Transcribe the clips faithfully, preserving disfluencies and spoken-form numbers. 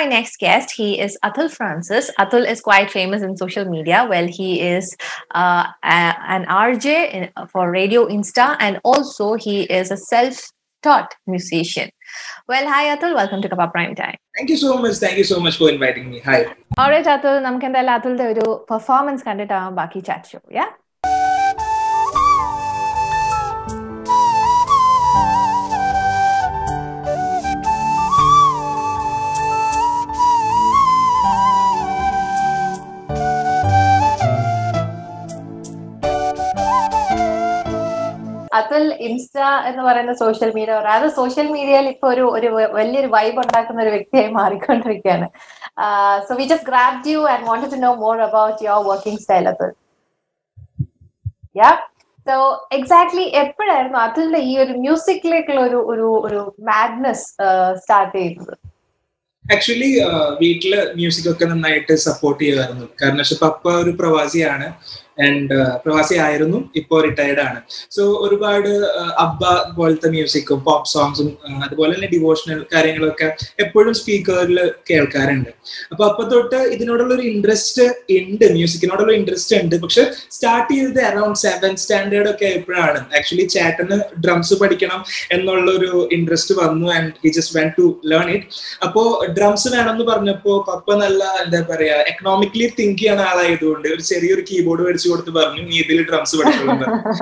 my next guest. He is Atul Francis. Atul is quite famous in social media. Well, he is uh, a, an R J in, for Radio Insta, and also he is a self-taught musician. Well, hi Atul. Welcome to Kappa Prime Time. Thank you so much. Thank you so much for inviting me. Hi. Alright, Atul. നമുക്ക് എന്തായാലും അതുലിന്റെ ഒരു performance കണ്ടിട്ടാവും ബാക്കി chat show. Yeah. Atul Insta എന്ന് പറയുന്ന social media, അത് social മീഡിയയിൽ ഇപ്പൊ ഒരു ഒരു വലിയൊരു വൈബ് ഉണ്ടാക്കുന്ന ഒരു വ്യക്തിയായി മാറിക്കൊണ്ടിരിക്കുകയാണ്. So we just grabbed you and wanted to know more about your working style. Atul, yeah, so exactly എപ്പോഴായിരുന്നു അതുലിന്റെ ഈ ഒരു മ്യൂസിക്കിലേക്കുള്ള ഒരു ഒരു ഒരു മാഡ്നസ് സ്റ്റാർട്ട് ചെയ്യുന്നത്? ആക്ച്വലി വീട്ടില് മ്യൂസിക് ഒക്കെ നന്നായിട്ട് സപ്പോർട്ട് ചെയ്യുമായിരുന്നു. കാരണം പപ്പ ഒരു പ്രവാസിയാണ് ആൻഡ് പ്രവാസി ആയിരുന്നു, ഇപ്പോൾ റിട്ടയർഡ് ആണ്. സോ ഒരുപാട് അബ്ബ പോലത്തെ മ്യൂസിക്കും പോപ്പ് സോങ്സും അതുപോലെ തന്നെ ഡിവോഷണൽ കാര്യങ്ങളൊക്കെ എപ്പോഴും സ്പീക്കറിൽ കേൾക്കാറുണ്ട്. അപ്പൊ അപ്പൊ തൊട്ട് ഇതിനോടുള്ള ഒരു ഇൻട്രസ്റ്റ് ഉണ്ട്, മ്യൂസിക്കിനോടുള്ള ഇൻട്രസ്റ്റ് ഉണ്ട്. പക്ഷെ സ്റ്റാർട്ട് ചെയ്തത് അറൌണ്ട് സെവൻ സ്റ്റാൻഡേർഡ് ഒക്കെ ആയപ്പോഴാണ് ആക്ച്വലി ചേട്ടന് ഡ്രംസ് പഠിക്കണം എന്നുള്ള ഒരു ഇൻട്രസ്റ്റ് വന്നു and he just went to learn it. അപ്പോ ഡ്രംസ് വേണമെന്ന് പറഞ്ഞപ്പോ പപ്പ നല്ല എന്താ പറയാ എക്കണോമിക്കലി തിങ്ക് ചെയ്യുന്ന ആളായതുകൊണ്ട് ഒരു ചെറിയൊരു കീബോർഡ് മേടിച്ചു കൊടുത്ത് പറഞ്ഞു, നീ ഇതിൽ ഡ്രംസ് പഠിച്ചോളൂ.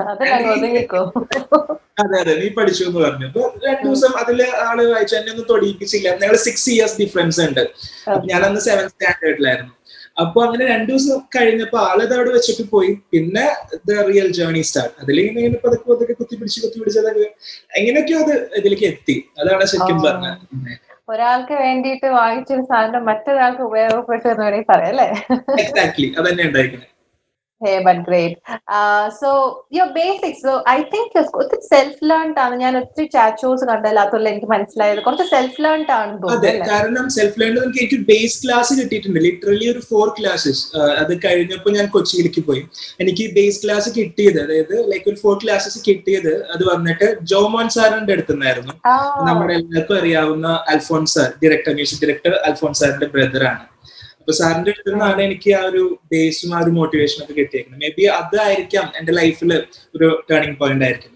അതെ അതെ നീ പഠിച്ചു എന്ന് പറഞ്ഞു. അപ്പൊ രണ്ടു ദിവസം അതില് ആള് വായിച്ചു, എന്നെ ഒന്നും തൊടിയിപ്പിച്ചില്ല. ഞങ്ങൾ സിക്സ് ഇയേഴ്സ് ഡിഫറൻസ് ഉണ്ട്. ഞാനന്ന് സെവൻ സ്റ്റാൻഡേർഡിലായിരുന്നു. അപ്പൊ അങ്ങനെ രണ്ടു ദിവസം കഴിഞ്ഞപ്പോ ആളത് അവിടെ വെച്ചിട്ട് പോയി. പിന്നെ ദ റിയൽ ജേർണി സ്റ്റാർട്ട്. അതിലിങ്ങനെ ഇങ്ങനെ പതുക്കെ പതുക്കെ കുത്തിപ്പിടിച്ച് കുത്തിപ്പിടിച്ചതൊക്കെ എങ്ങനെയൊക്കെയോ അത് ഇതിലേക്ക് എത്തി. അതാണ് ശരിക്കും പറഞ്ഞത്. ഒരാൾക്ക് വേണ്ടിയിട്ട് വാങ്ങിച്ചൊരു സാധനം മറ്റൊരാൾക്ക് ഉപയോഗപ്പെട്ടു എന്ന് വേണമെങ്കിൽ പറയാം അല്ലേ? എക്സാക്ട്ലി അത് തന്നെ ഉണ്ടായിരിക്കുന്നത്. Hey, but great. Uh, so your basics. So I think it's self-learned ആണ്. ഞാൻ ഒത്തിരി ചാറ്റ് ഷോസ് കണ്ടല്ലാത്തുള്ള എനിക്ക് മനസ്സിലായത് കുറച്ച് സെൽഫ്-ലേൺഡ് ആണ് തോന്നുന്നു. അതെ, കാരണം സെൽഫ്-ലേൺഡ് എനിക്ക് ബേസ് ക്ലാസ് കിട്ടിയിട്ടുണ്ട്. ലിറ്ററലി ഒരു ഫോർ ക്ലാസ്സസ്. അത് കഴിഞ്ഞപ്പോൾ ഞാൻ കൊച്ചിയിലേക്ക് പോയി. എനിക്ക് ബേസ് ക്ലാസ് കിട്ടിയത്, അതായത് ലൈക്ക് ഒരു ഫോർ ക്ലാസ്സസ് കിട്ടിയത് അത് വന്നിട്ട് ജോമോൻ സാറിന്റെ അടുത്തുനിന്നായിരുന്നു. നമ്മുടെ എല്ലാവർക്കും അറിയാവുന്ന Alphonse sir, director, music director Alphonse സാറിന്റെ ബ്രദർ ആണ്. അപ്പൊ സാറിന്റെ അടുത്ത് നിന്നാണ് എനിക്ക് ആ ഒരു ബേസും ആ ഒരു മോട്ടിവേഷൻ ഒക്കെ കിട്ടിയേക്കുന്നത്. മേ ബി അതായിരിക്കാം എന്റെ ലൈഫിൽ ഒരു ടേണിംഗ് പോയിന്റ് ആയിരിക്കും.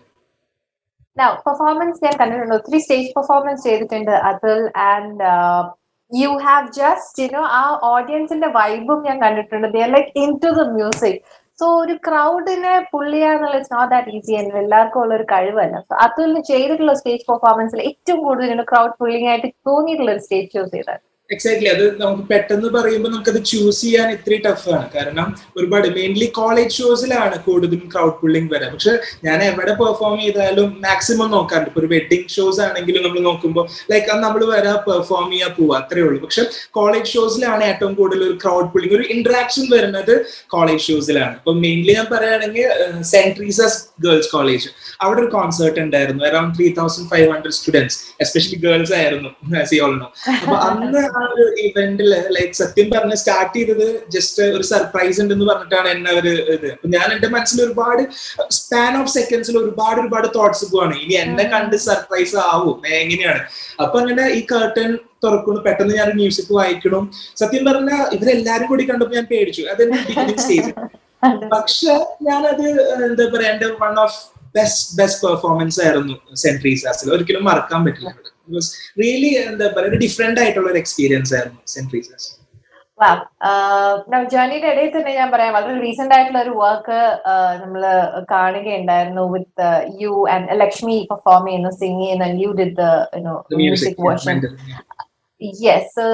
പെർഫോമൻസ് ഞാൻ കണ്ടിട്ടുണ്ട്, ഒത്തിരി സ്റ്റേജ് പെർഫോമൻസ് ചെയ്തിട്ടുണ്ട് Atul. And you have just you know ആ ഓഡിയൻസിന്റെ വൈബും ഞാൻ കണ്ടിട്ടുണ്ട്. They are like into the music. So ഒരു ക്രൗഡിനെ പുൾ ചെയ്യാന്നുള്ള it's not that easy and എല്ലാവർക്കും ഉള്ള ഒരു കഴിവല്ല. സോ അതുലിന് ചെയ്തിട്ടുള്ള സ്റ്റേജ് പെർഫോമൻസിൽ ഏറ്റവും കൂടുതൽ ക്രൗഡ് പുള്ളിങ് ആയിട്ട് തോന്നിയിട്ടുള്ള ഒരു സ്റ്റേജ് ഷോ ചെയ്താൽ? എക്സാക്ട്ലി, അത് നമുക്ക് പെട്ടെന്ന് പറയുമ്പോൾ നമുക്കത് ചൂസ് ചെയ്യാൻ ഇത്തിരി ടഫാണ്. കാരണം ഒരുപാട് മെയിൻലി കോളേജ് ഷോസിലാണ് കൂടുതലും ക്രൗഡ് പുള്ളിങ് വരാം. പക്ഷെ ഞാൻ എവിടെ പെർഫോം ചെയ്താലും മാക്സിമം നോക്കാറുണ്ട്. ഇപ്പൊ ഒരു വെഡിങ് ഷോസ് ആണെങ്കിലും നമ്മൾ നോക്കുമ്പോൾ ലൈക്ക് അത് നമ്മൾ വരാ പെർഫോം ചെയ്യാൻ പോവാ, അത്രേ ഉള്ളൂ. പക്ഷെ കോളേജ് ഷോസിലാണ് ഏറ്റവും കൂടുതൽ ഒരു ക്രൗഡ് പുള്ളിങ്, ഒരു ഇന്ററാക്ഷൻ വരുന്നത് കോളേജ് ഷോസിലാണ്. ഇപ്പൊ മെയിൻലി ഞാൻ പറയുകയാണെങ്കിൽ സെന്റ് ട്രീസസ് ഗേൾസ് കോളേജ്, അവിടെ ഒരു കോൺസേർട്ട് ഉണ്ടായിരുന്നു. Around three thousand five hundred students, especially girls ആയിരുന്നു. അപ്പൊ അന്ന് ആ ഒരു ഇവന്റില് ലൈക്ക് സത്യം പറഞ്ഞ് സ്റ്റാർട്ട് ചെയ്തത് ജസ്റ്റ് ഒരു സർപ്രൈസ് ഉണ്ടെന്ന് പറഞ്ഞിട്ടാണ് എന്നെ ഒരു ഇത്. അപ്പൊ ഞാൻ എന്റെ മനസ്സിൽ ഒരുപാട് സ്പാൻ ഓഫ് സെക്കൻഡ്സിൽ ഒരുപാട് ഒരുപാട് തോട്ട്സ് പോവാണ്. ഇനി എന്നെ കണ്ട് സർപ്രൈസ് ആവും എങ്ങനെയാണ്. അപ്പൊ അങ്ങനെ ഈ കർട്ടൻ തുറക്കുന്നു, പെട്ടെന്ന് ഞാൻ മ്യൂസിക് വായിക്കണം. സത്യം പറഞ്ഞാൽ ഇവരെല്ലാരും കൂടി കണ്ടപ്പോ ഞാൻ പേടിച്ചു. അതെന്റെ ബിഗിനിങ് സ്റ്റേജ്. പക്ഷെ ഞാനത് എന്താ പറയാ എന്റെ one of best best performance ആയിരുന്നു സെന്റ് ട്രീസാസിൽ. ഒരിക്കലും മറക്കാൻ പറ്റില്ല. റിയലി എന്താ പറയുക ഡിഫറെന്റ് ആയിട്ടുള്ള ഒരു എക്സ്പീരിയൻസ് ആയിരുന്നു സെന്റ് ട്രീസാസ്. ജേർണിയുടെ ഇടയിൽ തന്നെ ഞാൻ പറയാം, വളരെ റീസെന്റ് ആയിട്ടുള്ള ഒരു വർക്ക് നമ്മള് കാണുകയുണ്ടായിരുന്നു with you and Lakshmi perform ചെയ്യുന്നു, സിംഗ് ചെയ്യുന്നു. You did the music version. Yes,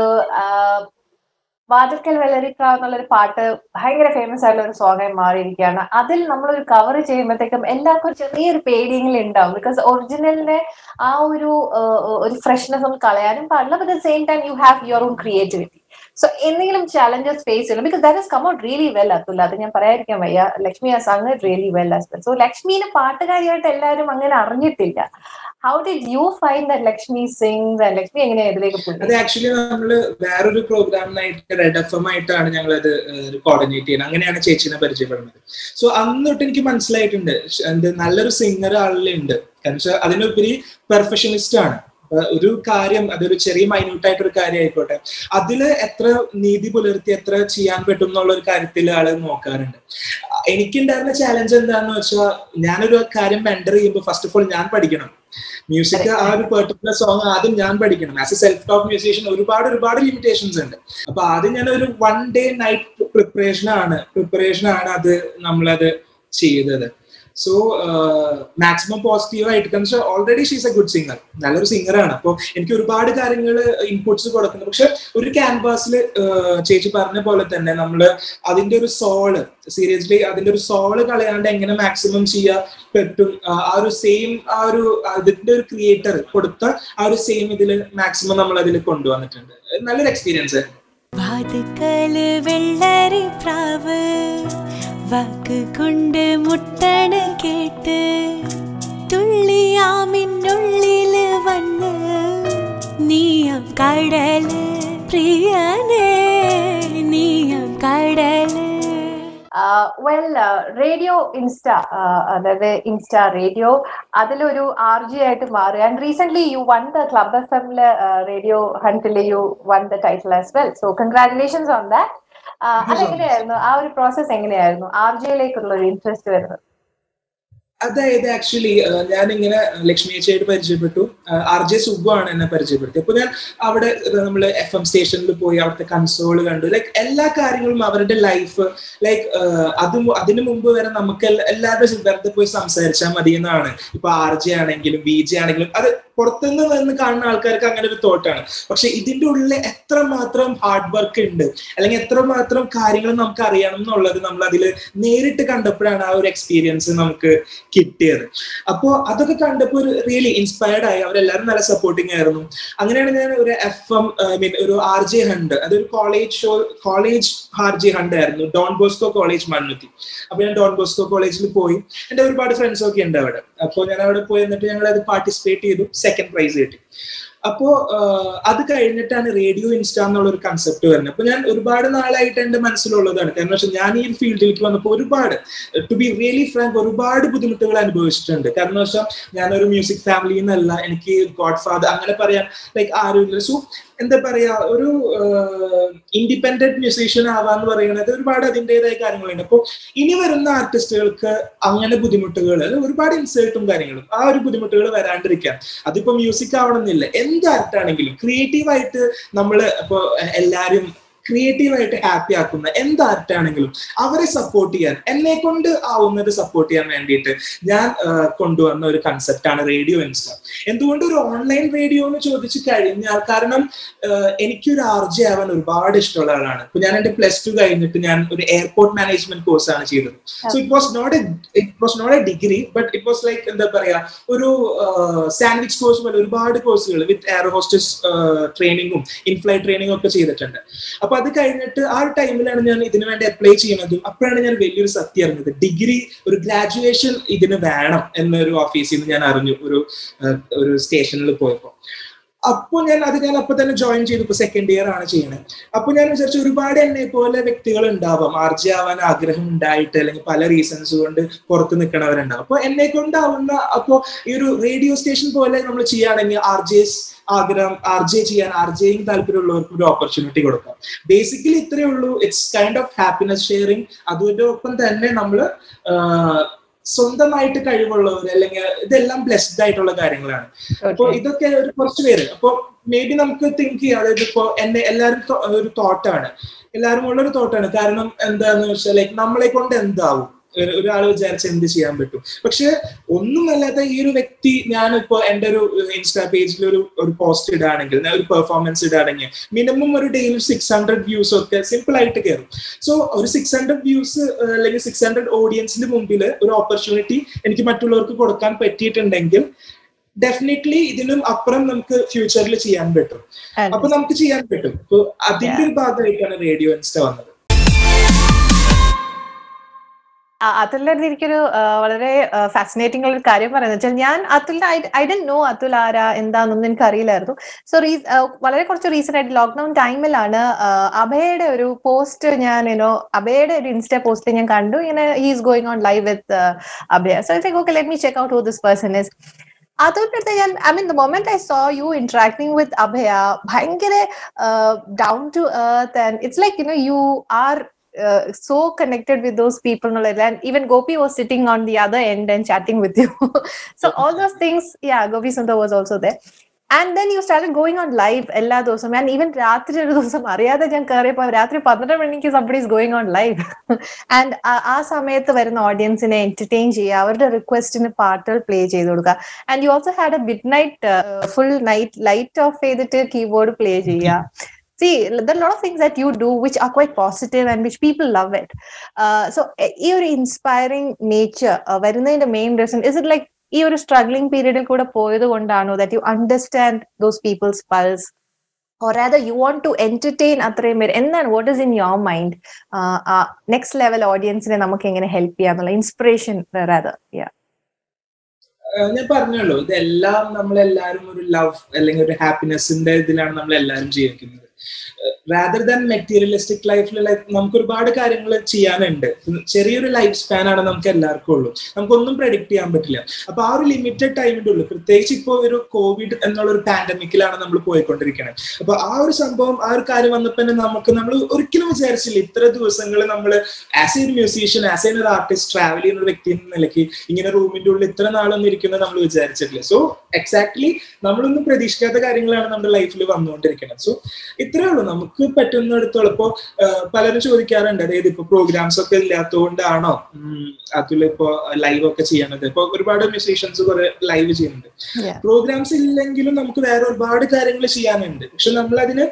വാതിൽക്കൽ വെള്ളരിപ്രാവ് എന്നുള്ളൊരു പാട്ട് ഭയങ്കര ഫേമസ് ആയിട്ടുള്ള ഒരു സോങ് ആയി മാറിയിരിക്കുകയാണ്. അതിൽ നമ്മളൊരു കവർ ചെയ്യുമ്പോഴത്തേക്കും എല്ലാവർക്കും ചെറിയൊരു പേടിയെങ്കിലും ഉണ്ടാവും. ബിക്കോസ് ഒറിജിനലിന്റെ ആ ഒരു ഒരു ഫ്രഷ്നെസ് നമുക്ക് കളയാനും പാടില്ല. But at the same time you have your own creativity. So എന്തെങ്കിലും ചാലഞ്ചസ് ഫേസ് ചെയ്യണം. Because that has come out really well Atul. അത് ഞാൻ പറയാതിരിക്കാൻ വയ്യ. Lakshmi has sung it really well as well. So ലക്ഷ്മിനെ പാട്ടുകാരിയായിട്ട് എല്ലാവരും അങ്ങനെ അറിഞ്ഞിട്ടില്ല. How did you find that Lakshmi sings and Lakshmi എങ്ങനെ ഇതിലേക്ക് പോയി? അത് ആക്ച്വലി നമ്മള് വേറൊരു പ്രോഗ്രാമിനായിട്ട് റെഡ് എഫ് എം ആയിട്ടാണ് ഞങ്ങൾ അത് കോർഡിനേറ്റ് ചെയ്യുന്നത്. അങ്ങനെയാണ് ചേച്ചിനെ പരിചയപ്പെടുന്നത്. സോ അന്ന് തൊട്ട് എനിക്ക് മനസ്സിലായിട്ടുണ്ട് എന്ത് നല്ലൊരു സിംഗർ ആളിലുണ്ട്. കാരണം വെച്ചാൽ അതിനുപരി പെർഫെക്ഷനിസ്റ്റ് ആണ്. ഒരു കാര്യം അതൊരു ചെറിയ മൈന്യൂട്ടായിട്ടൊരു കാര്യം ആയിക്കോട്ടെ, അതില് എത്ര നീതി പുലർത്തി എത്ര ചെയ്യാൻ പറ്റും എന്നുള്ള ഒരു കാര്യത്തിൽ ആള് നോക്കാറുണ്ട്. എനിക്കുണ്ടായിരുന്ന ചാലഞ്ച് എന്താണെന്ന് വെച്ചാൽ, ഞാനൊരു കാര്യം മെന്റർ ചെയ്യുമ്പോൾ ഫസ്റ്റ് ഓഫ് ഓൾ ഞാൻ പഠിക്കണം മ്യൂസിക്. ആ ഒരു പെർട്ടിക്കുലർ സോങ് ആദ്യം ഞാൻ പഠിക്കണം. As a self taught musician ഒരുപാട് ഒരുപാട് ലിമിറ്റേഷൻസ് ഉണ്ട്. അപ്പൊ ആദ്യം ഞാൻ ഒരു വൺ ഡേ നൈറ്റ് പ്രിപ്പറേഷൻ ആണ് പ്രിപ്പറേഷൻ ആണ് അത് നമ്മളത് ചെയ്തത്. സോ മാക്സിമം പോസിറ്റീവ് ആയിട്ട്, already she's a good singer, നല്ലൊരു സിംഗറാണ്. അപ്പോൾ എനിക്ക് ഒരുപാട് കാര്യങ്ങൾ ഇൻപുട്സ് കൊടുക്കുന്നു. പക്ഷെ ഒരു ക്യാൻവാസിൽ ചേച്ചി പറഞ്ഞ പോലെ തന്നെ നമ്മൾ അതിന്റെ ഒരു സോള് സീരിയസ്ലി അതിന്റെ ഒരു സോള് കളയാണ്ട് എങ്ങനെ മാക്സിമം ചെയ്യാൻ പറ്റും, ആ ഒരു സെയിം ആ ഒരു അതിന്റെ ഒരു ക്രിയേറ്റർ കൊടുത്ത ആ ഒരു സെയിം ഇതിൽ മാക്സിമം നമ്മൾ അതിൽ കൊണ്ടുവന്നിട്ടുണ്ട്. നല്ലൊരു എക്സ്പീരിയൻസ് ആയിരുന്നു. വാക്ക് കൊണ്ട് മുട്ടണ കേട്ട് തുള്ളിയാമിന്നുള്ളില് വന്ന് നീയം കടല് പ്രിയനേ നീയം കടല്. വെൽ റേഡിയോ ഇൻസ്റ്റ, അതായത് ഇൻസ്റ്റ റേഡിയോ, അതിലൊരു ആർ ജി ആയിട്ട് മാറുക. And recent you won the club F എമ്മില് റേഡിയോ ഹണ്ടില് you won the title as well. So congratulations on that. അതെങ്ങനെയായിരുന്നു ആ ഒരു പ്രോസസ്? എങ്ങനെയായിരുന്നു ആർ ജിയിലേക്കുള്ള ഒരു ഇൻട്രസ്റ്റ് വരുന്നത്? അതായത് ആക്ച്വലി ഞാനിങ്ങനെ ലക്ഷ്മി ചേച്ചിയായിട്ട് പരിചയപ്പെട്ടു. ആർ ജെ സുബു ആണ് എന്നെ പരിചയപ്പെടുത്തി. അപ്പൊ ഞാൻ അവിടെ നമ്മൾ എഫ് എം സ്റ്റേഷനിൽ പോയി അവിടുത്തെ കൺസോള് കണ്ടു. ലൈക്ക് എല്ലാ കാര്യങ്ങളും അവരുടെ ലൈഫ്, ലൈക്ക് അത് അതിനു മുമ്പ് വരെ നമുക്ക് എല്ലാവരും വെറുതെ പോയി സംസാരിച്ചാൽ മതി എന്നാണ്. ഇപ്പൊ ആർ ജെ ആണെങ്കിലും വി ജെ ആണെങ്കിലും അത് പുറത്തുനിന്ന് നിന്ന് കാണുന്ന ആൾക്കാർക്ക് അങ്ങനെ ഒരു തോട്ടാണ്. പക്ഷെ ഇതിന്റെ ഉള്ളിൽ എത്രമാത്രം ഹാർഡ് വർക്ക് ഉണ്ട്, അല്ലെങ്കിൽ എത്രമാത്രം കാര്യങ്ങൾ നമുക്ക് അറിയണം എന്നുള്ളത് നമ്മൾ അതിൽ നേരിട്ട് കണ്ടപ്പോഴാണ് ആ ഒരു എക്സ്പീരിയൻസ് നമുക്ക് കിട്ടിയത്. അപ്പോ അതൊക്കെ കണ്ടപ്പോൾ ഒരു റിയലി ഇൻസ്പയർഡ് ആയി. അവരെല്ലാവരും നല്ല സപ്പോർട്ടിങ് ആയിരുന്നു. അങ്ങനെയാണ് ഞാൻ ഒരു എഫ് എം ഐ മീൻ ഒരു ആർ ജെ ഹണ്ട്, അതൊരു college show college R J hunt ആയിരുന്നു, ഡോൺ ബോസ്കോ കോളേജ് മണ്ണുത്തി. അപ്പൊ ഞാൻ ഡോൺ ബോസ്കോ കോളേജിൽ പോയി. എന്റെ ഒരുപാട് ഫ്രണ്ട്സ് ഒക്കെ ഉണ്ട് അവിടെ. അപ്പോൾ ഞാൻ അവിടെ പോയി എന്നിട്ട് ഞങ്ങൾ അത് പാർട്ടിസിപ്പേറ്റ് ചെയ്തു. സെക്കൻഡ് പ്രൈസ് കിട്ടി. അപ്പോ അത് കഴിഞ്ഞിട്ടാണ് റേഡിയോ ഇൻസ്റ്റ എന്നുള്ള ഒരു കൺസെപ്റ്റ് വരുന്നത്. അപ്പൊ ഞാൻ ഒരുപാട് നാളായിട്ട് എന്റെ മനസ്സിലുള്ളതാണ്. കാരണം വെച്ചാൽ ഞാൻ ഈ ഫീൽഡിലേക്ക് വന്നപ്പോൾ ഒരുപാട്, ടു ബി റിയലി ഫ്രാങ്ക്, ഒരുപാട് ബുദ്ധിമുട്ടുകൾ അനുഭവിച്ചിട്ടുണ്ട്. കാരണം വെച്ചാൽ ഞാനൊരു മ്യൂസിക് ഫാമിലിയിൽ നിന്നല്ല, എനിക്ക് ഗോഡ് ഫാദർ അങ്ങനെ പറയാൻ ലൈക്ക് ആരും ഇല്ല. സോ എന്താ പറയാ, ഒരു ഇൻഡിപെൻഡന്റ് മ്യൂസീഷ്യൻ ആവാന്ന് പറയുന്നത് ഒരുപാട് അതിൻ്റെതായ കാര്യങ്ങളുണ്ട്. അപ്പോൾ ഇനി വരുന്ന ആർട്ടിസ്റ്റുകൾക്ക് അങ്ങനെ ബുദ്ധിമുട്ടുകൾ, ഒരുപാട് ഇൻസൾട്ടും കാര്യങ്ങളും, ആ ഒരു ബുദ്ധിമുട്ടുകൾ വരാണ്ടിരിക്കാം. അതിപ്പോ മ്യൂസിക് ആവണമെന്നില്ല, എന്ത് ആർട്ടാണെങ്കിലും ക്രിയേറ്റീവായിട്ട് നമ്മൾ ഇപ്പൊ എല്ലാരും ക്രിയേറ്റീവായിട്ട് ഹാപ്പി ആക്കുന്ന എന്ത് ആർട്ടാണെങ്കിലും അവരെ സപ്പോർട്ട് ചെയ്യാൻ, എന്നെ കൊണ്ട് ആവുന്നത് സപ്പോർട്ട് ചെയ്യാൻ വേണ്ടിയിട്ട് ഞാൻ കൊണ്ടുവന്ന ഒരു കൺസെപ്റ്റാണ് റേഡിയോ ഇൻസ്റ്റ. എന്തുകൊണ്ട് ഒരു ഓൺലൈൻ റേഡിയോ എന്ന് ചോദിച്ചു കഴിഞ്ഞാൽ, കാരണം എനിക്കൊരു ആർ ജെ ആവാൻ ഒരുപാട് ഇഷ്ടമുള്ള ആളാണ്. ഇപ്പൊ ഞാൻ എന്റെ പ്ലസ് ടു കഴിഞ്ഞിട്ട് ഞാൻ ഒരു എയർപോർട്ട് മാനേജ്മെന്റ് കോഴ്സാണ് ചെയ്തത്. So it was not a it was not a degree, but it was like എന്താ പറയാ ഒരു സാൻഡ്വിച്ച് കോഴ്സ് പോലെ ഒരുപാട് കോഴ്സുകൾ വിത്ത് എയർ ഹോസ്റ്റസ് ട്രെയിനിങ്ങും ഇൻഫ്ലൈറ്റ് ട്രെയിനിങ്ങും ഒക്കെ ചെയ്തിട്ടുണ്ട്. അപ്പൊ അത് കഴിഞ്ഞിട്ട് ആ ഒരു ടൈമിലാണ് ഞാൻ ഇതിനു വേണ്ടി അപ്ലൈ ചെയ്യുന്നതും. അപ്പോഴാണ് ഞാൻ വലിയൊരു സത്യം അറിഞ്ഞത്, ഡിഗ്രി ഒരു ഗ്രാജുവേഷൻ ഇതിന് വേണം എന്നൊരു ഓഫീസിൽ നിന്ന് ഞാൻ അറിഞ്ഞു ഒരു ഒരു സ്റ്റേഷനിൽ പോയപ്പോ. അപ്പൊ ഞാൻ അത് ഞാൻ അപ്പൊ തന്നെ ജോയിൻ ചെയ്തു. ഇപ്പൊ സെക്കൻഡ് ഇയർ ആണ് ചെയ്യണത്. അപ്പൊ ഞാൻ വിചാരിച്ചു ഒരുപാട് എന്നെ പോലെ വ്യക്തികൾ ഉണ്ടാവാം, ആർ ജെ ആവാൻ ആഗ്രഹം ഉണ്ടായിട്ട് അല്ലെങ്കിൽ പല റീസൺസ് കൊണ്ട് പുറത്ത് നിൽക്കണവരുണ്ടാവും. അപ്പൊ എന്നെ കൊണ്ടാവുന്ന, അപ്പോ ഈ ഒരു റേഡിയോ സ്റ്റേഷൻ പോലെ നമ്മൾ ചെയ്യുകയാണെങ്കിൽ ആർ ജെസ് ആഗ്രഹം ആർ ജെ ചെയ്യാൻ, ആർ ജെയും താല്പര്യമുള്ളവർക്ക് ഒരു ഓപ്പർച്യൂണിറ്റി കൊടുക്കാം. ബേസിക്കലി ഇത്രയേ ഉള്ളൂ. It's kind of happiness sharing. അതോടൊപ്പം തന്നെ നമ്മള് സ്വന്തമായിട്ട് കഴിവുള്ളവർ, അല്ലെങ്കിൽ ഇതെല്ലാം ബ്ലെസ്ഡ് ആയിട്ടുള്ള കാര്യങ്ങളാണ്. അപ്പൊ ഇതൊക്കെ ഒരു കുറച്ച് പേര്, അപ്പൊ മേ ബി നമുക്ക് തിങ്ക് ചെയ്യാം. അതായത് ഇപ്പൊ എന്നെ എല്ലാവരും ഒരു തോട്ടാണ്, എല്ലാവരും ഉള്ളൊരു തോട്ടാണ്. കാരണം എന്താന്ന് വെച്ചാൽ ലൈക്ക് നമ്മളെ കൊണ്ട് എന്താവും, ഒരാൾ വിചാരിച്ച് എന്ത് ചെയ്യാൻ പറ്റും. പക്ഷെ ഒന്നുമല്ലാത്ത ഈ ഒരു വ്യക്തി, ഞാനിപ്പോ എന്റെ ഒരു ഇൻസ്റ്റാ പേജിൽ ഒരു ഒരു പോസ്റ്റ് ഇടുകയാണെങ്കിൽ, ഒരു പെർഫോമൻസ് ഇടുകയാണെങ്കിൽ മിനിമം ഒരു ഡെയിലി സിക്സ് ഹൺഡ്രഡ് വ്യൂസ് ഒക്കെ സിമ്പിൾ ആയിട്ട് കയറും. സോ ഒരു സിക്സ് ഹൺഡ്രഡ് വ്യൂസ് അല്ലെങ്കിൽ സിക്സ് ഹൺഡ്രഡ് ഓഡിയൻസിന്റെ മുമ്പിൽ ഒരു ഓപ്പർച്യൂണിറ്റി എനിക്ക് മറ്റുള്ളവർക്ക് കൊടുക്കാൻ പറ്റിയിട്ടുണ്ടെങ്കിൽ ഡെഫിനറ്റ്ലി ഇതിനും അപ്പുറം നമുക്ക് ഫ്യൂച്ചറിൽ ചെയ്യാൻ പറ്റും. അപ്പൊ നമുക്ക് ചെയ്യാൻ പറ്റും. അപ്പൊ അതിന്റെ ഒരു ഭാഗമായിട്ടാണ് റേഡിയോ ഇൻസ്റ്റ വന്നത്. അതുലിന്റെ അടുത്ത് എനിക്കൊരു വളരെ ഫാസിനേറ്റിംഗ് ഉള്ള ഒരു കാര്യം പറയുന്നത് വെച്ചാൽ, ഞാൻ അതുലിന്റെ ഐ ഡോണ്ട് നോ അതുൽ ആരാ എന്താണെന്നൊന്നും എനിക്ക് അറിയില്ലായിരുന്നു. സോ റീ വളരെ കുറച്ച് റീസെന്റ് ആയിട്ട് ലോക്ക്ഡൌൺ ടൈമിലാണ് അഭയുടെ ഒരു പോസ്റ്റ് ഞാൻ യുനോ അഭയുടെ ഒരു ഇൻസ്റ്റ പോസ്റ്റ് ഞാൻ കണ്ടു. ഇങ്ങനെ he is going on live with Abhaya. So I think okay let me check out who this person is. അതുകൊണ്ട് ഞാൻ I mean the moment I saw you interacting with Abhaya ഭയങ്കര down to earth and it's like you know you are Uh, so connected with those people, and even Gopi was sitting on the other end and chatting with you. So all those things, yeah, Gopi Sundar was also there. And then you started going on live ella dosam, and even rathri oru dosam ariyada jan kariyapo rathri twelve manikku somebody is going on live. And aa samayathu varuna audience ne entertain cheya, avarude request ne paattal play cheyidu kodukka. And you also had a midnight uh, full night light off edittu keyboard play cheya. See, there are a lot of things that you do which are quite positive and which people love it. Uh, so, your inspiring nature, uh, where the main reason, is it like your struggling period that you understand those people's pulse? Or rather, you want to entertain Atremir, and then what is in your mind? Uh, uh, next level audience, help you, inspiration rather, yeah. ഞാൻ പറഞ്ഞല്ലോ, ഇതെല്ലാം നമ്മളെല്ലാവരും ഒരു love അല്ലെങ്കിൽ ഒരു ഹാപ്പിനെസിന്റെ ഇതിലാണ് നമ്മളെല്ലാവരും ജീവിക്കുന്നത്. റാദർ ദാൻ മെറ്റീരിയലിസ്റ്റിക് ലൈഫിൽ ലൈഫ് നമുക്ക് ഒരുപാട് കാര്യങ്ങൾ ചെയ്യാനുണ്ട്. ചെറിയൊരു ലൈഫ് സ്പാൻ ആണ് നമുക്ക് എല്ലാവർക്കും ഉള്ളൂ. നമുക്കൊന്നും പ്രെഡിക്ട് ചെയ്യാൻ പറ്റില്ല. അപ്പൊ ആ ഒരു ലിമിറ്റഡ് ടൈമിന്റെ ഉള്ളൂ, പ്രത്യേകിച്ച് ഇപ്പോൾ ഒരു കോവിഡ് എന്നുള്ള ഒരു പാൻഡമിക്കിലാണ് നമ്മൾ പോയിക്കൊണ്ടിരിക്കുന്നത്. അപ്പൊ ആ ഒരു സംഭവം, ആ ഒരു കാര്യം വന്നപ്പോൾ നമുക്ക് നമ്മൾ ഒരിക്കലും വിചാരിച്ചില്ല ഇത്ര ദിവസങ്ങൾ നമ്മൾ as a musician, as a ഒരു ആർട്ടിസ്റ്റ്, ട്രാവൽ ചെയ്യുന്ന ഒരു വ്യക്തി എന്ന നിലയ്ക്ക് ഇങ്ങനെ റൂമിന്റെ ഉള്ളിൽ ഇത്ര നാളൊന്നും ഇരിക്കുന്നത് നമ്മൾ വിചാരിച്ചിട്ടില്ല. സോ എക്സാക്ട്ലി നമ്മളൊന്നും പ്രതീക്ഷിക്കാത്ത കാര്യങ്ങളാണ് നമ്മുടെ ലൈഫിൽ വന്നുകൊണ്ടിരിക്കുന്നത്. സോ ഇത്രേ ഉള്ളൂ, നമുക്ക് പറ്റുന്നിടത്തോളം. ഇപ്പോ പലരും ചോദിക്കാറുണ്ട്, അതായത് ഇപ്പൊ പ്രോഗ്രാംസ് ഒക്കെ ഇല്ലാത്തതുകൊണ്ടാണോ അതുപോലെ ഇപ്പോ ലൈവ് ഒക്കെ ചെയ്യണത്. ഇപ്പൊ ഒരുപാട് മ്യൂസീഷ്യൻസ് കുറെ ലൈവ് ചെയ്യുന്നുണ്ട്. പ്രോഗ്രാംസ് ഇല്ലെങ്കിലും നമുക്ക് വേറെ ഒരുപാട് കാര്യങ്ങൾ ചെയ്യാനുണ്ട്. പക്ഷെ നമ്മൾ അതിന്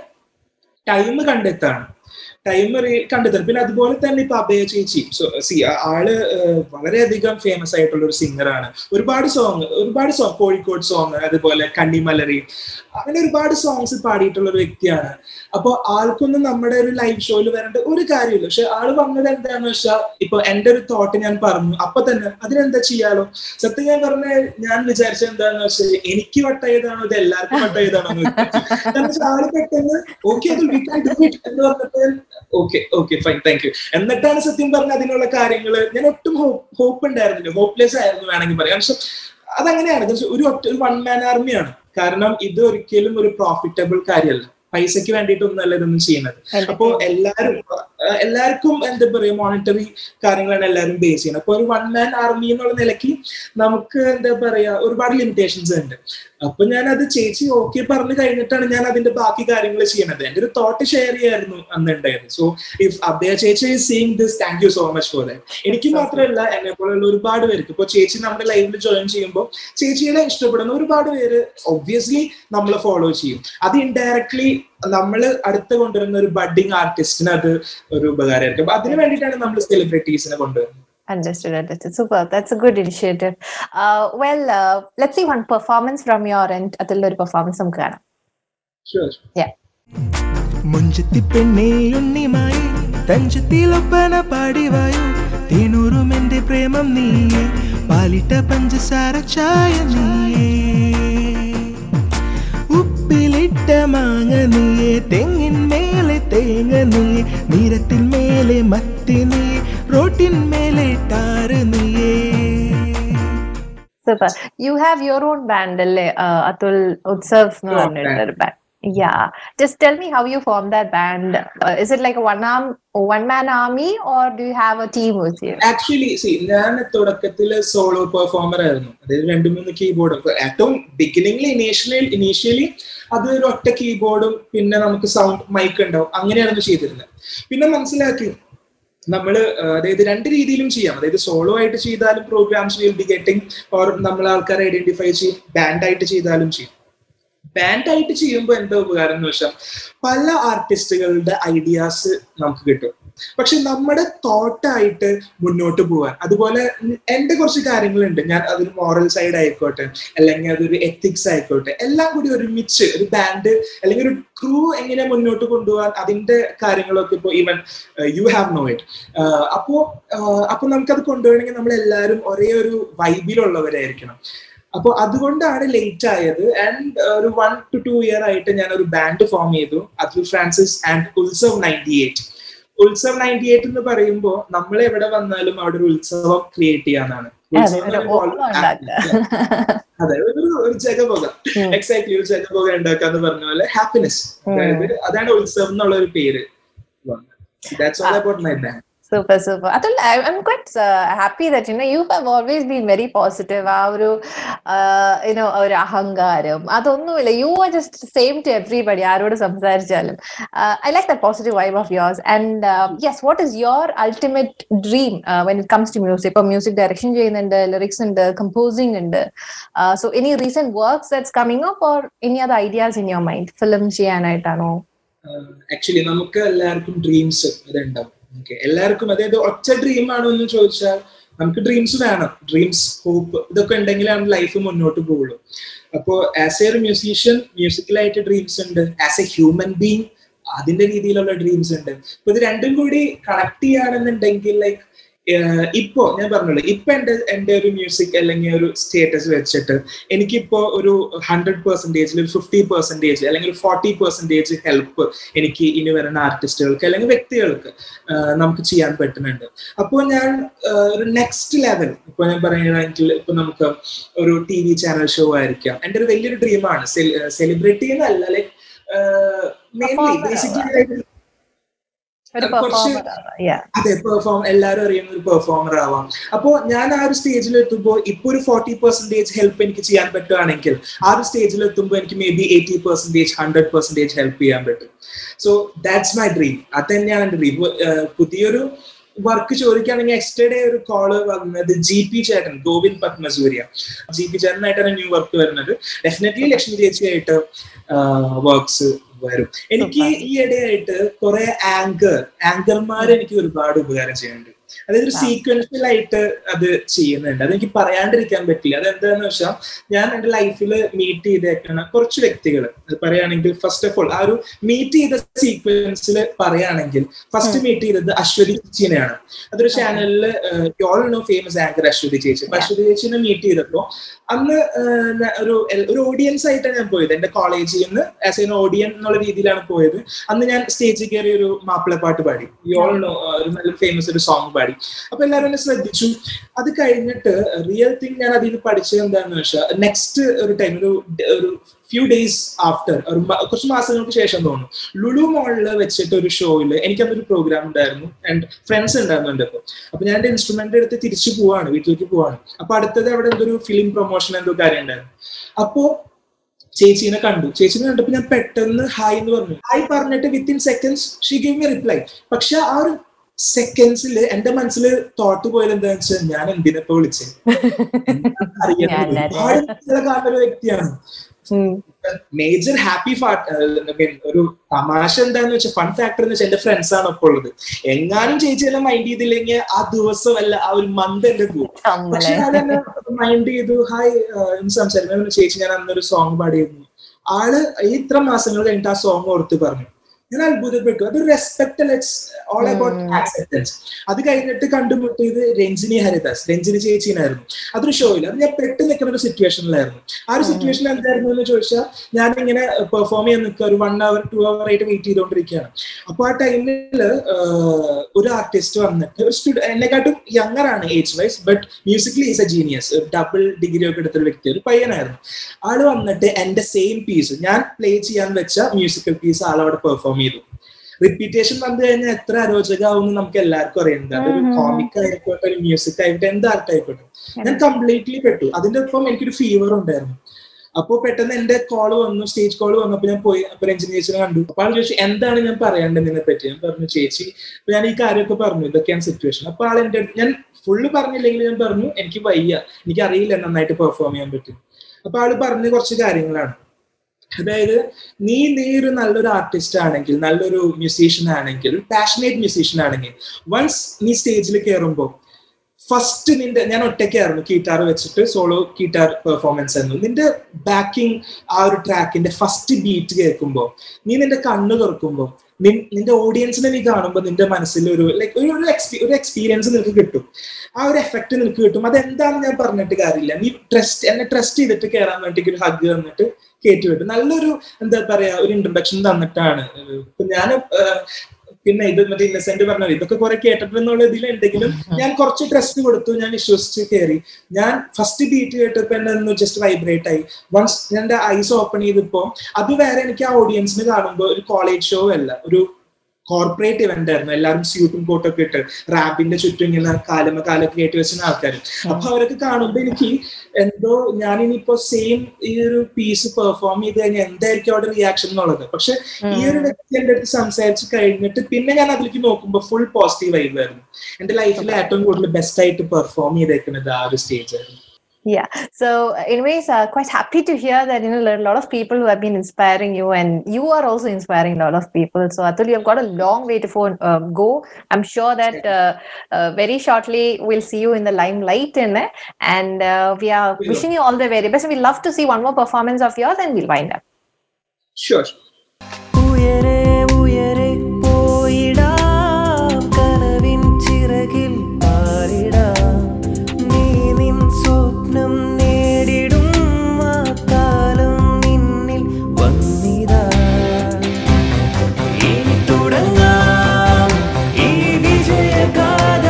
ടൈം കണ്ടെത്താണ് ടൈം കണ്ടെത്താൻ. പിന്നെ അതുപോലെ തന്നെ ഇപ്പൊ അഭയ ചേച്ചി, സോ സി ആള് വളരെയധികം ഫേമസ് ആയിട്ടുള്ള ഒരു സിംഗറാണ്. ഒരുപാട് സോങ് ഒരുപാട് സോങ് കോഴിക്കോട് സോങ്, അതുപോലെ കണ്ണിമലരി, അങ്ങനെ ഒരുപാട് സോങ്സ് പാടിയിട്ടുള്ള ഒരു വ്യക്തിയാണ്. അപ്പൊ ആൾക്കൊന്നും നമ്മുടെ ഒരു ലൈവ് ഷോയിൽ വരേണ്ട ഒരു കാര്യമില്ല. പക്ഷെ ആള് വന്നത് എന്താന്ന് വെച്ചാൽ, ഇപ്പൊ എന്റെ ഒരു തോട്ട് ഞാൻ പറഞ്ഞു, അപ്പൊ തന്നെ അതിനെന്താ ചെയ്യാലോ. സത്യം ഞാൻ പറഞ്ഞ ഞാൻ വിചാരിച്ചത് എന്താന്ന് വെച്ചാൽ, എനിക്ക് വട്ടയതാണോ ഇത് എല്ലാവർക്കും വട്ടയതാണോ എന്ന് വെച്ചാൽ ആള് പെട്ടെന്ന് ഓക്കെ അത് എന്ന് പറഞ്ഞപ്പോൾ okay okay fine thank you എന്നിട്ടാണ് സത്യം പറഞ്ഞ അതിനുള്ള കാര്യങ്ങള്. ഞാൻ ഒട്ടും ഹോപ്പ് ഉണ്ടായിരുന്നില്ല, ഹോപ്പ്ലെസ് ആയിരുന്നു വേണമെങ്കിൽ പറയാം. പക്ഷെ അതങ്ങനെയാണ്, ഒരു ഒറ്റ ഒരു വൺ മാൻ ആർമിയാണ്. കാരണം ഇത് ഒരിക്കലും ഒരു പ്രോഫിറ്റബിൾ കാര്യമല്ല, പൈസക്ക് വേണ്ടിയിട്ടൊന്നല്ല ഇതൊന്നും ചെയ്യുന്നത്. അപ്പൊ എല്ലാരും എല്ലാവർക്കും എന്താ പറയുക, മോണിറ്ററി കാര്യങ്ങളാണ് എല്ലാവരും ബേസ് ചെയ്യുന്നത്. അപ്പൊ ഒരു വൺ മാൻ ആർമി എന്നുള്ള നിലയ്ക്ക് നമുക്ക് എന്താ പറയാ ഒരുപാട് ലിമിറ്റേഷൻസ് ഉണ്ട്. അപ്പൊ ഞാൻ അത് ചേച്ചി ഓക്കെ പറഞ്ഞു കഴിഞ്ഞിട്ടാണ് ഞാൻ അതിന്റെ ബാക്കി കാര്യങ്ങൾ ചെയ്യണത്. എന്റെ ഒരു തോട്ട് ഷെയർ ചെയ്യായിരുന്നു അന്ന് ഉണ്ടായിരുന്നു. സോ ഇഫ് അഭയ ചേച്ചി is seeing this, thank you so much for that. എനിക്ക് മാത്രമല്ല, എന്നെ പോലുള്ള ഒരുപാട് പേർക്ക് ഇപ്പൊ ചേച്ചി നമ്മുടെ ലൈവിൽ ജോയിൻ ചെയ്യുമ്പോൾ ചേച്ചിയെ ഇഷ്ടപ്പെടുന്ന ഒരുപാട് പേര് ഒബ്വിയസ്ലി നമ്മൾ ഫോളോ ചെയ്യും. അത് ഇൻഡയറക്ട്ലി നമ്മൾ അടുത്ത് കൊണ്ടുവരുന്ന ഒരു ബഡ്ഡിങ് ആർട്ടിസ്റ്റിന് അത് ഒരു ഉപകാരമായിരിക്കും. അപ്പൊ അതിനു വേണ്ടിയിട്ടാണ് നമ്മൾ സെലിബ്രിറ്റീസിനെ കൊണ്ടുവരുന്നത്. Understood, understood. Super. That's a good initiative. Uh, well, uh, let's see one performance from your end. Athil oru performance namukku kanam. Sure. Yeah. മുഞ്ചത്തി പെണ്ണേ ഉണ്ണിമായി തഞ്ചത്തിലൊപ്പന പാടിവായു തേനൂറും എന്റെ പ്രേമം നീയേ പാലിട്ട പഞ്ചസാര ചായ നീയേ ഉപ്പിലിട്ട മാങ്ങ നീയേ തെങ്ങിൻ മേലെ തേങ്ങ നീയേ നീരത്തിൽ മേലെ മത്തി നീയേ റോട്ടിൻ മേലെ ടാറ് നീയേ. Super. You have your own band, alle uh, Atul Utsav nu പറഞ്ഞിട്ടൊരു band. Yeah. Just tell me how you formed that band. Uh, is it like a one arm one man army or do you have a team with you? Actually, see, ഞാൻ തുടക്കത്തിൽ solo performer ആയിരുന്നു. അതായത് രണ്ട് മൂന്ന് keyboard ഏറ്റവും ബിഗിനിങ്ങിൽ initially initially അത് ഒരു ഒറ്റ കീബോർഡും പിന്നെ നമുക്ക് സൗണ്ട് മൈക്ക് ഉണ്ടാവും, അങ്ങനെയായിരുന്നു ചെയ്തിരുന്നത്. പിന്നെ മനസ്സിലാക്കി നമ്മള് അതായത് രണ്ട് രീതിയിലും ചെയ്യാം. അതായത് സോളോ ആയിട്ട് ചെയ്താലും programs will be getting, or നമ്മൾ ആൾക്കാരെ ഐഡന്റിഫൈ ചെയ്യും. ബാൻഡായിട്ട് ചെയ്താലും ചെയ്യും. ബാൻഡായിട്ട് ചെയ്യുമ്പോൾ എന്താ ഉപകാരം എന്ന് വെച്ചാൽ പല ആർട്ടിസ്റ്റുകളുടെ ഐഡിയാസ് നമുക്ക് കിട്ടും. പക്ഷെ നമ്മുടെ തോട്ടായിട്ട് മുന്നോട്ട് പോവാൻ, അതുപോലെ എന്റെ കുറച്ച് കാര്യങ്ങളുണ്ട്. ഞാൻ അതൊരു മോറൽ സൈഡ് ആയിക്കോട്ടെ, അല്ലെങ്കിൽ അതൊരു എത്തിക്സ് ആയിക്കോട്ടെ, എല്ലാം കൂടി ഒരുമിച്ച് ഒരു ബാൻഡ് അല്ലെങ്കിൽ ഒരു ക്രൂ എങ്ങനെ മുന്നോട്ട് കൊണ്ടുപോകാൻ അതിന്റെ കാര്യങ്ങളൊക്കെ ഇപ്പോൾ even you have know it. അപ്പോ അപ്പൊ നമുക്കത് കൊണ്ടുപോകണമെങ്കിൽ നമ്മൾ എല്ലാവരും ഒരേ ഒരു വൈബിലുള്ളവരായിരിക്കണം. അപ്പോൾ അതുകൊണ്ടാണ് ലേറ്റ് ആയത്. ആൻഡ് ഒരു വൺ ടു ടു ഇയർ ആയിട്ട് ഞാൻ ഒരു ബാൻഡ് ഫോം ചെയ്തു, Atul Francis and Utsav ninety eight. Utsav ninety eight എന്ന് പറയുമ്പോൾ നമ്മൾ എവിടെ വന്നാലും അവിടെ ഒരു ഉത്സവം ക്രിയേറ്റ് ചെയ്യാനാണ്. അതെ, ഒരു ഒരു ജഗബോഗ, എക്സാക്ട്ലി ഒരു ജഗബോഗ ഉണ്ടാക്കാന്ന് പറഞ്ഞ പോലെ ഹാപ്പിനെസ്, അതായത് അതാണ് ഉത്സവം എന്നുള്ള ഒരു പേര്. That's all about my band. Super, super. Atul, I'm quite uh, happy that, you know, you have always been very positive. ആ ഒരു, you know, ഒരു അഹങ്കാരം അതൊന്നുമില്ല. You are just same to everybody. ആരോട് സംസാരിച്ചാലും. I like that positive vibe of yours. And uh, yes, what is your ultimate dream uh, when it comes to music? ഇപ്പൊ music direction ചെയ്യുന്നുണ്ട്, lyrics ഉണ്ട്, composing ഉണ്ട്. So any recent works that's coming up or any other ideas in your mind? Film ചെയ്യാനായിട്ടാണോ? Actually നമുക്ക് എല്ലാവർക്കും dreams അതുണ്ടാവും. Okay, എല്ലാവർക്കും അതായത് ഒറ്റ ഡ്രീം ആണോ എന്ന് ചോദിച്ചാൽ നമുക്ക് ഡ്രീംസ് വേണം. ഡ്രീംസ്, ഹോപ്പ്, ഇതൊക്കെ ഉണ്ടെങ്കിലാണ് ലൈഫ് മുന്നോട്ട് പോകുള്ളൂ. അപ്പോൾ ആസ് എ ഒരു മ്യൂസീഷ്യൻ മ്യൂസിക്കലായിട്ട് ഡ്രീംസ് ഉണ്ട്, ആസ് എ ഹ്യൂമൻ ബീങ് അതിന്റെ രീതിയിലുള്ള ഡ്രീംസ് ഉണ്ട്. അപ്പൊ ഇത് രണ്ടും കൂടി കണക്ട് ചെയ്യുകയാണെന്നുണ്ടെങ്കിൽ ലൈക്ക് ഇപ്പോ ഞാൻ പറഞ്ഞല്ലോ, ഇപ്പൊ എന്റെ എന്റെ ഒരു മ്യൂസിക് അല്ലെങ്കിൽ ഒരു സ്റ്റേറ്റസ് വെച്ചിട്ട് എനിക്കിപ്പോ ഒരു ഹൺഡ്രഡ് പെർസെന്റേജിൽ ഒരു ഫിഫ്റ്റി പെർസെന്റേജ് അല്ലെങ്കിൽ ഒരു ഫോർട്ടി പെർസെന്റേജ് ഹെൽപ്പ് എനിക്ക് ഇനി വരുന്ന ആർട്ടിസ്റ്റുകൾക്ക് അല്ലെങ്കിൽ വ്യക്തികൾക്ക് നമുക്ക് ചെയ്യാൻ പറ്റുന്നുണ്ട്. അപ്പോൾ ഞാൻ ഒരു നെക്സ്റ്റ് ലെവൽ, ഇപ്പൊ ഞാൻ പറയുകയാണെങ്കിൽ ഇപ്പൊ നമുക്ക് ഒരു ടി വി ചാനൽ ഷോ ആയിരിക്കാം. എന്റെ ഒരു വലിയൊരു ഡ്രീമാണ്. സെലിബ്രിറ്റി എന്നല്ല, ലൈക്ക് മെയിൻലി ബേസിക്കലി അതെ, പെർഫോം എല്ലാവരും അറിയുന്ന ഒരു പെർഫോമർ ആവാം. അപ്പോ ഞാൻ ആ ഒരു സ്റ്റേജിൽ എത്തുമ്പോൾ ഇപ്പൊ ഒരു ഫോർട്ടി പെർസെന്റേജ് ഹെൽപ്പ് എനിക്ക് ചെയ്യാൻ പറ്റുകയാണെങ്കിൽ ആ ഒരു സ്റ്റേജിൽ എത്തുമ്പോൾ എനിക്ക് may be eighty percentage hundred percentage help ചെയ്യാൻ പറ്റും. So that's my dream. അത് തന്നെയാണ് എന്റെ ഡ്രീം. പുതിയൊരു വർക്ക് ചോദിക്കുകയാണെങ്കിൽ എക്സ്റ്റർഡേ ഒരു കോള് വന്നത് ജി പി ചേട്ടൻ, ഗോവിന്ദ് പത്മസൂര്യ, ജി പി ചേട്ടനായിട്ടാണ് ന്യൂ വർക്ക് വരുന്നത്. ഡെഫിനറ്റ്ലി ലക്ഷ്മി ചേച്ചിയായിട്ട് വർക്ക്സ് വരും. എനിക്ക് ഈ ഇടയായിട്ട് കുറെ ആങ്കർ ആങ്കർമാർ എനിക്ക് ഒരുപാട് ഉപകാരം ചെയ്യുന്നുണ്ട്. അതായത് ഒരു സീക്വൻഷ്യൽ ആയിട്ട് അത് ചെയ്യുന്നുണ്ട്. അതെനിക്ക് പറയാണ്ടിരിക്കാൻ പറ്റില്ല. അതെന്താന്ന് വെച്ചാൽ ഞാൻ എന്റെ ലൈഫിൽ മീറ്റ് ചെയ്തേക്കുന്ന കുറച്ച് വ്യക്തികൾ പറയുകയാണെങ്കിൽ, ഫസ്റ്റ് ഓഫ് ഓൾ ആ ഒരു മീറ്റ് ചെയ്ത സീക്വൻസിൽ പറയുകയാണെങ്കിൽ ഫസ്റ്റ് മീറ്റ് ചെയ്തത് അശ്വതി ചേച്ചിനെയാണ്. അതൊരു ചാനലില് well known famous anchor Aswathy ചേച്ചി. അപ്പൊ അശ്വതി ചേച്ചിനെ മീറ്റ് ചെയ്തപ്പോ അന്ന് ഒരു ഒരു ഓഡിയൻസ് ആയിട്ടാണ് ഞാൻ പോയത്. എന്റെ കോളേജിൽ നിന്ന് ആസ് എൻ ഓഡിയൻ എന്നുള്ള രീതിയിലാണ് പോയത്. അന്ന് ഞാൻ സ്റ്റേജിൽ കയറി ഒരു മാപ്പിളപ്പാട്ട് പാടി, യോൾ നോ ഒരു നല്ല ഫേമസ് ഒരു സോങ് പാടി. അപ്പൊ എല്ലാവരും എന്നെ ശ്രദ്ധിച്ചു. അത് കഴിഞ്ഞിട്ട് റിയൽ തിങ് ഞാൻ അതിൽ പഠിച്ചത് എന്താണെന്ന് വെച്ചാൽ, നെക്സ്റ്റ് ഒരു ടൈം ഒരു ഒരു ഫ്യൂ ഡേയ്സ് ആഫ്റ്റർ, ഒരു കുറച്ച് മാസങ്ങൾക്ക് ശേഷം തോന്നുന്നു, ലുലു മോളില് വെച്ചിട്ട് ഒരു ഷോയില് എനിക്കന്നൊരു പ്രോഗ്രാം ഉണ്ടായിരുന്നു ആൻഡ് ഫ്രണ്ട്സ് ഉണ്ടായിരുന്നുണ്ട്. അപ്പൊ അപ്പൊ ഞാൻ എന്റെ ഇൻസ്ട്രുമെന്റ് എടുത്ത് തിരിച്ചു പോവാണ്, വീട്ടിലേക്ക് പോവാണ്. അപ്പൊ അടുത്തത് അവിടെ എന്തൊരു ഫിലിം പ്രൊമോഷൻ എന്തോ കാര്യം ഉണ്ടായിരുന്നു. അപ്പോ ചേച്ചീനെ കണ്ടു. ചേച്ചീനെ കണ്ടപ്പോ ഞാൻ പെട്ടെന്ന് ഹായ് എന്ന് പറഞ്ഞു. ഹായ് പറഞ്ഞിട്ട് within seconds she gave me reply. പക്ഷെ ആ ഒരു സെക്കൻഡ്സില് എന്റെ മനസ്സിൽ തോട്ട് പോയത് എന്താണെന്ന് വെച്ചാൽ, ഞാൻ എന്തിനപ്പോ വിളിച്ചത്, അറിയാൻ കാണുന്ന ഒരു വ്യക്തിയാണ്. മേജർ ഹാപ്പി ഒരു തമാശ എന്താന്ന് വെച്ചാൽ, ഫൺ ഫാക്ടർ എന്ന് വെച്ചാൽ എന്റെ ഫ്രണ്ട്സ് ആണ് ഒപ്പം ഉള്ളത്. എങ്ങാനും ചേച്ചി എല്ലാം മൈൻഡ് ചെയ്തില്ലെങ്കിൽ ആ ദിവസം അല്ല ആ ഒരു മന്ത് എന്റെ പോകും. പക്ഷെ ഞാനെന്നെ മൈൻഡ് ചെയ്തു, ഹായ് എന്ന് സംസാരിക്കുന്നു. ചേച്ചി ഞാൻ അന്നൊരു സോങ് പാടിയിരുന്നു. ആള് ഇത്ര മാസങ്ങൾ കഴിഞ്ഞിട്ട് ആ സോങ് ഓർത്ത് പറഞ്ഞു. ഞാൻ അത്ഭുതപ്പെട്ടു. അതൊരു respect, it's all about acceptance. അത് കഴിഞ്ഞിട്ട് കണ്ടുമുട്ടിയത് രഞ്ജിനി ഹരിദാസ്, രഞ്ജിനി ചേച്ചീനായിരുന്നു. അതൊരു ഷോയിൽ. അത് ഞാൻ പെട്ട് നിൽക്കുന്ന ഒരു സിറ്റുവേഷനിലായിരുന്നു. ആ ഒരു സിറ്റുവേഷൻ എന്തായിരുന്നു എന്ന് ചോദിച്ചാൽ, ഞാനിങ്ങനെ പെർഫോം ചെയ്യാൻ നിൽക്കുക, ഒരു വൺ അവർ ടു അവർ ആയിട്ട് വെയിറ്റ് ചെയ്തുകൊണ്ടിരിക്കുകയാണ്. അപ്പൊ ആ ടൈമിൽ ഒരു ആർട്ടിസ്റ്റ് വന്നിട്ട്, ഒരു സ്റ്റുഡന്റ്, എന്നെക്കാട്ടും യങ്ങർ ആണ് age wise, but musically is a genius, double degree ഒക്കെ എടുത്തൊരു വ്യക്തി, ഒരു പയ്യനായിരുന്നു. ആള് വന്നിട്ട് എന്റെ സെയിം പീസ്, ഞാൻ പ്ലേ ചെയ്യാൻ വെച്ച മ്യൂസിക്കൽ പീസ് ആളവിടെ പെർഫോം ചെയ്തു. റിപ്പീറ്റേഷൻ വന്നു കഴിഞ്ഞാൽ എത്ര അരോചകമാവുമെന്ന് നമുക്ക് എല്ലാവർക്കും അറിയുന്നത്. അതൊരു കോമിക് ആയിക്കോട്ടെ, ഒരു മ്യൂസിക് ആയിക്കോട്ടെ, എന്ത് ആർട്ടായിക്കോട്ടെ. ഞാൻ കംപ്ലീറ്റ്ലി പെട്ടു. അതിന്റെ ഒപ്പം എനിക്കൊരു ഫീവർ ഉണ്ടായിരുന്നു. അപ്പൊ പെട്ടെന്ന് എന്റെ കോള് വന്നു, സ്റ്റേജ് കോള് വന്നപ്പോ ഞാൻ പോയി. അപ്പൊ രഞ്ജിനി ചേച്ചിനെ കണ്ടു. അപ്പൊ ആൾ ചോദിച്ചു, എന്താണ് ഞാൻ പറയേണ്ടത് ഇതിനെ പറ്റി. ഞാൻ പറഞ്ഞു, ചേച്ചി അപ്പൊ ഞാൻ ഈ കാര്യമൊക്കെ പറഞ്ഞു, ഇതൊക്കെയാണ് സിറ്റുവേഷൻ. അപ്പൊ ആൾ എന്റെ, ഞാൻ ഫുള്ള് പറഞ്ഞില്ലെങ്കിൽ ഞാൻ പറഞ്ഞു, എനിക്ക് വയ്യ, എനിക്ക് അറിയില്ല നന്നായിട്ട് പെർഫോം ചെയ്യാൻ പറ്റും. അപ്പൊ ആള് പറഞ്ഞ കുറച്ച് കാര്യങ്ങളാണ്. അതായത് നീ നീ ഒരു നല്ലൊരു ആർട്ടിസ്റ്റ് ആണെങ്കിൽ, നല്ലൊരു മ്യൂസീഷ്യൻ ആണെങ്കിൽ, പാഷനേറ്റ് മ്യൂസീഷ്യൻ ആണെങ്കിൽ, വൺസ് നീ സ്റ്റേജിൽ കയറുമ്പോൾ ഫസ്റ്റ് നിന്റെ, ഞാൻ ഒറ്റയ്ക്കായിരുന്നു ഗിറ്റാർ വെച്ചിട്ട് സോളോ ഗിറ്റാർ പെർഫോമൻസ് ആയിരുന്നു. നിന്റെ ബാക്കിംഗ് ആ ഒരു ട്രാക്കിന്റെ ഫസ്റ്റ് ബീറ്റ് കേൾക്കുമ്പോൾ, നീ നിന്റെ കണ്ണ് തുറക്കുമ്പോൾ, നിന്റെ ഓഡിയൻസിനെ നീ കാണുമ്പോൾ നിന്റെ മനസ്സിൽ ഒരു ലൈക്ക് ഒരു ഒരു എക്സ്പീരിയൻസ് നിനക്ക് കിട്ടും. ആ ഒരു എഫക്ട് നിനക്ക് കിട്ടും. അതെന്താണെന്ന് ഞാൻ പറഞ്ഞിട്ട് കാര്യമില്ല. നീ ട്രസ്റ്റ് എന്നെ ട്രസ്റ്റ് ചെയ്തിട്ട് കയറാൻ വേണ്ടി ഒരു ഹഗ് തന്നിട്ട് കയറ്റി വിട്ടു. നല്ലൊരു എന്താ പറയാ, ഒരു ഇൻട്രൊഡക്ഷൻ തന്നിട്ടാണ്. ഇപ്പൊ ഞാൻ പിന്നെ ഇത് മറ്റേ ഇന്നസെന്റ് പറഞ്ഞത് ഇതൊക്കെ കുറെ കേട്ടിട്ടുള്ള ഇതിൽ എന്തെങ്കിലും ഞാൻ കുറച്ച് ട്രസ്റ്റ് കൊടുത്തു, ഞാൻ വിശ്വസിച്ച് കയറി. ഞാൻ ഫസ്റ്റ് ബീറ്റ് കേട്ടപ്പോ എന്നെ ഒന്ന് ജസ്റ്റ് വൈബ്രേറ്റ് ആയി. വൺസ് ഞാൻ എന്റെ ഐസ് ഓപ്പൺ ചെയ്തപ്പോ അത് വേറെ എനിക്ക് ആ ഓഡിയൻസിന് കാണുമ്പോൾ ഒരു കോളേജ് ഷോ അല്ല, ഒരു കോർപ്പറേറ്റ് ഇവന്റ് ആയിരുന്നു. എല്ലാവരും സ്യൂട്ടും കോട്ടൊക്കെ ഇട്ട് റാപ്പിന്റെ ചുറ്റും ഇങ്ങനെ കാലമ കാലൊക്കെ കയറ്റി വെച്ചിരുന്ന ആൾക്കാർ. അപ്പൊ അവരൊക്കെ കാണുമ്പോ എനിക്ക് എന്തോ ഞാനിനിപ്പോ സെയിം ഈ ഒരു പീസ് പെർഫോം ചെയ്ത് കഴിഞ്ഞാൽ എന്തായിരിക്കും അവിടെ റിയാക്ഷൻ എന്നുള്ളത്. പക്ഷെ ഈ ഒരു വ്യക്തി എന്റെ അടുത്ത് സംസാരിച്ച് കഴിഞ്ഞിട്ട് പിന്നെ ഞാൻ അതിലേക്ക് നോക്കുമ്പോൾ ഫുൾ പോസിറ്റീവ് ആയിരുന്നു. എന്റെ ലൈഫിൽ ഏറ്റവും കൂടുതൽ ബെസ്റ്റ് ആയിട്ട് പെർഫോം ചെയ്തേക്കുന്നത് ആ ഒരു സ്റ്റേജ് ആയിരുന്നു. Yeah. So, anyways, uh, quite happy to hear that, you know, a lot of people who have been inspiring you, and you are also inspiring a lot of people. So, Atul, you have got a long way to phone, uh, go. I'm sure that uh, uh, very shortly we'll see you in the limelight, in it. And uh, we are yeah. wishing you all the very best. We'd love to see one more performance of yours, and we'll wind up. Sure. Uyare, uyare, poida, kanavin chiragil parida. സ്വപ്നം നേടിടും ആ കാലം നിന്നിൽ വന്നിതാ. ഇനി തുടങ്ങാം ഈ വിജയഗാഥ.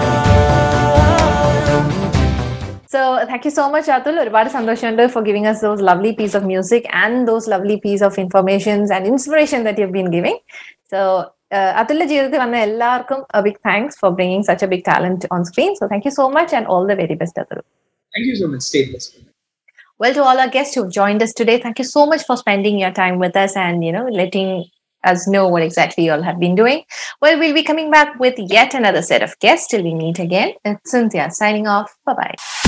So, thank you so much, Atul. ഒരുപാട് സന്തോഷമുണ്ട് for giving us those lovely piece of music and those lovely piece of informations and inspiration that you've been giving. So, Atul's ജീവിതത്തിൽ വന്ന എല്ലാവർക്കും a big thanks for bringing such a big talent on screen. So, thank you so much and all the very best, Atul. Thank you so much. Stay blessed. Well, to all our guests who've joined us today, thank you so much for spending your time with us and, you know, letting us know what exactly you all have been doing. Well, we'll be coming back with yet another set of guests till we meet again. It's Cynthia signing off. Bye-bye.